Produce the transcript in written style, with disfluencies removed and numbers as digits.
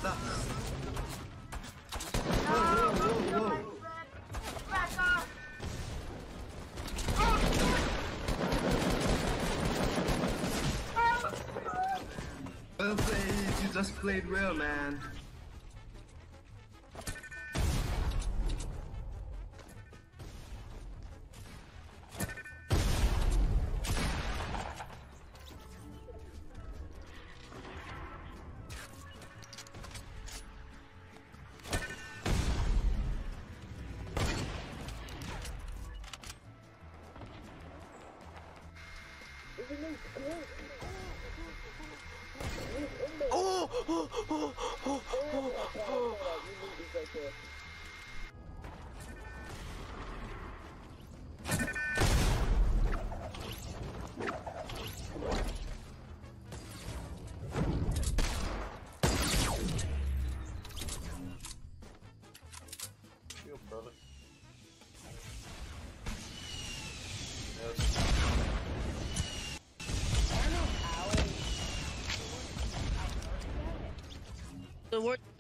stop now. No, Whoa. back off. Well played, you just played well, man. Chill, brother. The word